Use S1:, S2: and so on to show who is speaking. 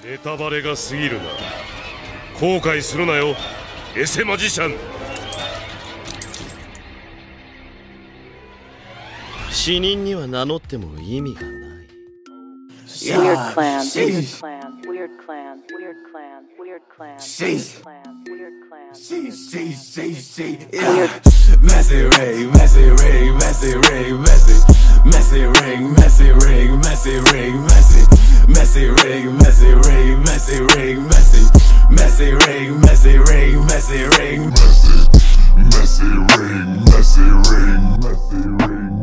S1: ネタバレが過ぎるな。後悔するなよ、エセマジシャン。
S2: 死人には名乗っても意味がない。
S3: Weird clan, weird clan, weird clan, weird clan, weird clan, weird clan, weird clan.
S4: Messy ring, messy ring, messy ring, messy, messy ring, messy ring, messy ring, messy, messy ring, messy ring, messy ring, messy, messy ring, messy ring, messy ring, messy, messy ring, messy ring, messy ring.